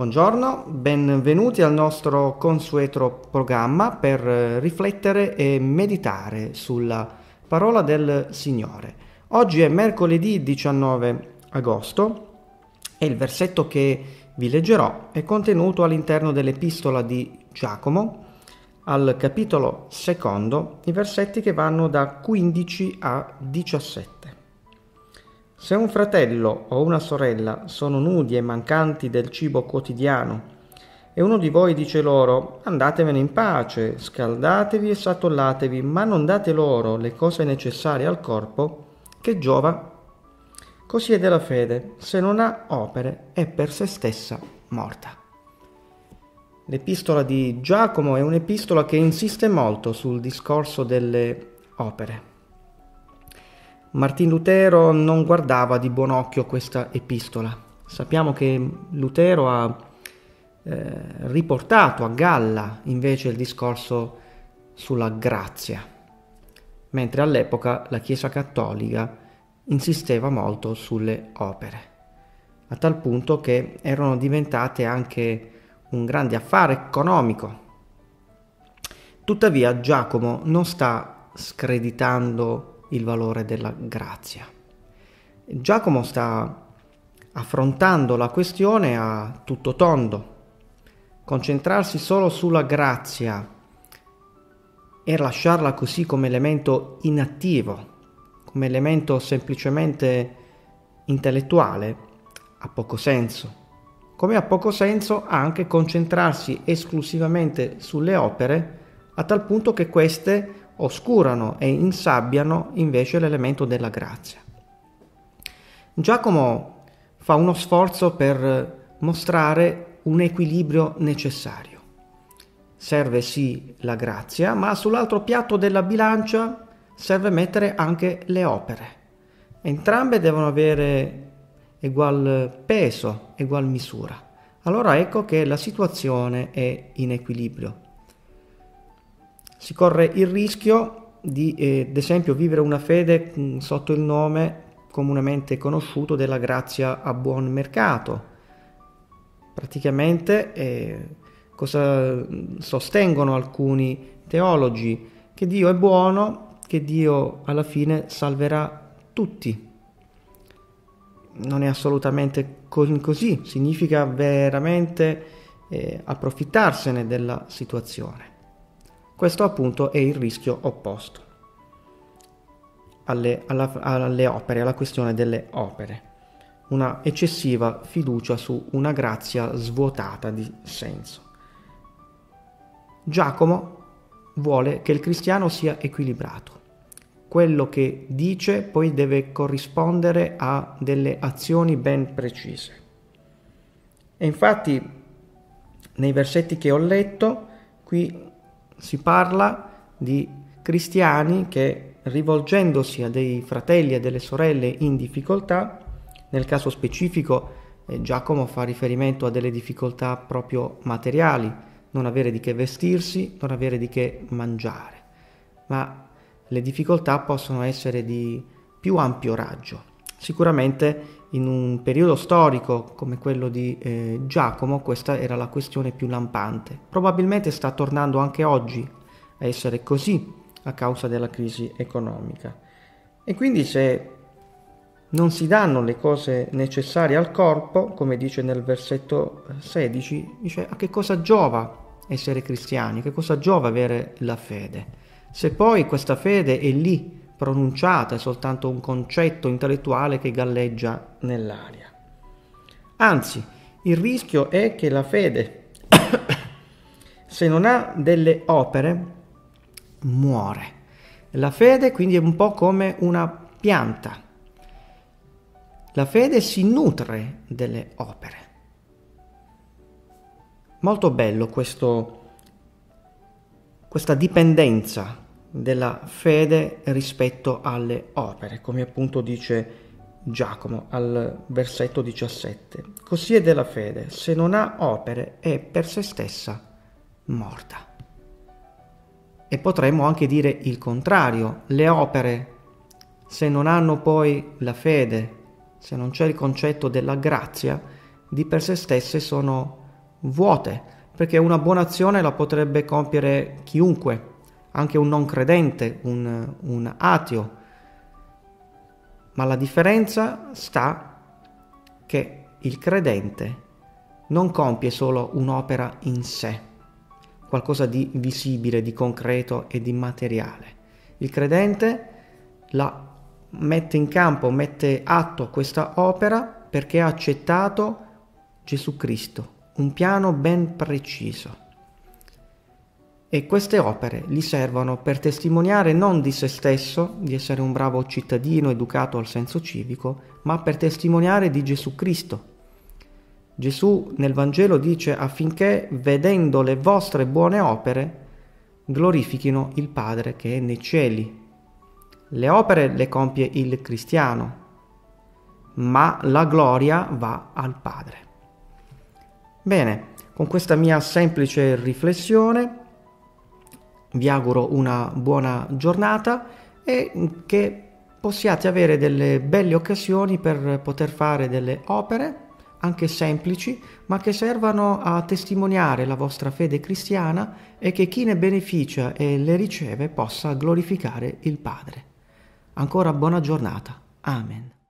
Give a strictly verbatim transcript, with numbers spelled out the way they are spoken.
Buongiorno, benvenuti al nostro consueto programma per riflettere e meditare sulla parola del Signore. Oggi è mercoledì diciannove agosto e il versetto che vi leggerò è contenuto all'interno dell'epistola di Giacomo, al capitolo secondo, i versetti che vanno da quindici a diciassette. Se un fratello o una sorella sono nudi e mancanti del cibo quotidiano e uno di voi dice loro andatevene in pace, scaldatevi e satollatevi, ma non date loro le cose necessarie al corpo, che giova? Così è della fede, se non ha opere è per se stessa morta. L'epistola di Giacomo è un'epistola che insiste molto sul discorso delle opere. Martin Lutero non guardava di buon occhio questa epistola. Sappiamo che Lutero ha eh, riportato a galla invece il discorso sulla grazia, mentre all'epoca la Chiesa Cattolica insisteva molto sulle opere, a tal punto che erano diventate anche un grande affare economico. Tuttavia Giacomo non sta screditando il valore della grazia. Giacomo sta affrontando la questione a tutto tondo. Concentrarsi solo sulla grazia e lasciarla così come elemento inattivo, come elemento semplicemente intellettuale, ha poco senso. Come ha poco senso anche concentrarsi esclusivamente sulle opere, a tal punto che queste oscurano e insabbiano invece l'elemento della grazia. Giacomo fa uno sforzo per mostrare un equilibrio necessario. Serve sì la grazia, ma sull'altro piatto della bilancia serve mettere anche le opere. Entrambe devono avere egual peso, egual misura. Allora ecco che la situazione è in equilibrio. Si corre il rischio di, eh, ad esempio, vivere una fede mh, sotto il nome comunemente conosciuto della grazia a buon mercato. Praticamente eh, cosa sostengono alcuni teologi? Che Dio è buono, che Dio alla fine salverà tutti. Non è assolutamente così, significa veramente eh, approfittarsene della situazione. Questo appunto è il rischio opposto alle, alla, alle opere, alla questione delle opere, una eccessiva fiducia su una grazia svuotata di senso. Giacomo vuole che il cristiano sia equilibrato. Quello che dice poi deve corrispondere a delle azioni ben precise. E infatti nei versetti che ho letto qui si parla di cristiani che, rivolgendosi a dei fratelli e delle sorelle in difficoltà, nel caso specifico eh, Giacomo fa riferimento a delle difficoltà proprio materiali, non avere di che vestirsi, non avere di che mangiare, ma le difficoltà possono essere di più ampio raggio. Sicuramente in un periodo storico come quello di eh, Giacomo questa era la questione più lampante. Probabilmente sta tornando anche oggi a essere così a causa della crisi economica. E quindi se non si danno le cose necessarie al corpo, come dice nel versetto sedici, dice a che cosa giova essere cristiani, che cosa giova avere la fede? Se poi questa fede è lì pronunciata, è soltanto un concetto intellettuale che galleggia nell'aria. Anzi, il rischio è che la fede, se non ha delle opere, muore. La fede quindi è un po' come una pianta. La fede si nutre delle opere. Molto bello questo, questa dipendenza della fede rispetto alle opere, come appunto dice Giacomo al versetto diciassette. Così è della fede, se non ha opere è per se stessa morta. E potremmo anche dire il contrario, le opere, se non hanno poi la fede, se non c'è il concetto della grazia, di per sé stesse sono vuote, perché una buona azione la potrebbe compiere chiunque, anche un non credente, un, un ateo. Ma la differenza sta che il credente non compie solo un'opera in sé, qualcosa di visibile, di concreto e di materiale. Il credente la mette in campo, mette atto a questa opera perché ha accettato Gesù Cristo, un piano ben preciso. E queste opere gli servono per testimoniare non di se stesso, di essere un bravo cittadino educato al senso civico, ma per testimoniare di Gesù Cristo. Gesù nel Vangelo dice affinché, vedendo le vostre buone opere, glorifichino il Padre che è nei cieli. Le opere le compie il cristiano, ma la gloria va al Padre. Bene, con questa mia semplice riflessione vi auguro una buona giornata e che possiate avere delle belle occasioni per poter fare delle opere anche semplici, ma che servano a testimoniare la vostra fede cristiana e che chi ne beneficia e le riceve possa glorificare il Padre. Ancora buona giornata. Amen.